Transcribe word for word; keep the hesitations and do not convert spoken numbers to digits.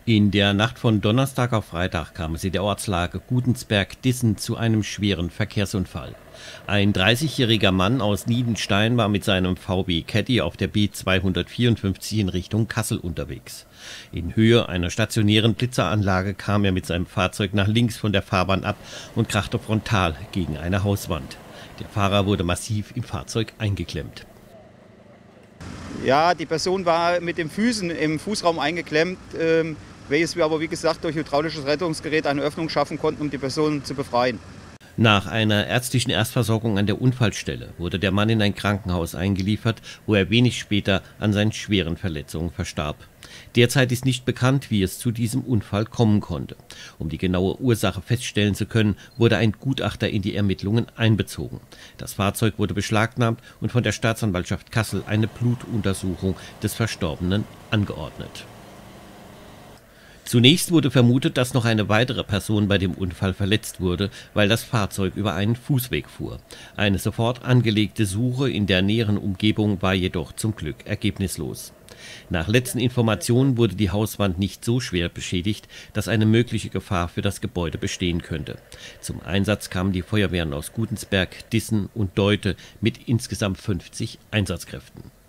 In der Nacht von Donnerstag auf Freitag kam es in der Ortslage Gudensberg-Dissen zu einem schweren Verkehrsunfall. Ein dreißigjähriger Mann aus Niedenstein war mit seinem V W Caddy auf der B zweihundertvierundfünfzig in Richtung Kassel unterwegs. In Höhe einer stationären Blitzeranlage kam er mit seinem Fahrzeug nach links von der Fahrbahn ab und krachte frontal gegen eine Hauswand. Der Fahrer wurde massiv im Fahrzeug eingeklemmt. Ja, die Person war mit den Füßen im Fußraum eingeklemmt, ähm, welches wir aber wie gesagt durch hydraulisches Rettungsgerät eine Öffnung schaffen konnten, um die Person zu befreien. Nach einer ärztlichen Erstversorgung an der Unfallstelle wurde der Mann in ein Krankenhaus eingeliefert, wo er wenig später an seinen schweren Verletzungen verstarb. Derzeit ist nicht bekannt, wie es zu diesem Unfall kommen konnte. Um die genaue Ursache feststellen zu können, wurde ein Gutachter in die Ermittlungen einbezogen. Das Fahrzeug wurde beschlagnahmt und von der Staatsanwaltschaft Kassel eine Blutuntersuchung des Verstorbenen angeordnet. Zunächst wurde vermutet, dass noch eine weitere Person bei dem Unfall verletzt wurde, weil das Fahrzeug über einen Fußweg fuhr. Eine sofort angelegte Suche in der näheren Umgebung war jedoch zum Glück ergebnislos. Nach letzten Informationen wurde die Hauswand nicht so schwer beschädigt, dass eine mögliche Gefahr für das Gebäude bestehen könnte. Zum Einsatz kamen die Feuerwehren aus Gudensberg, Dissen und Deute mit insgesamt fünfzig Einsatzkräften.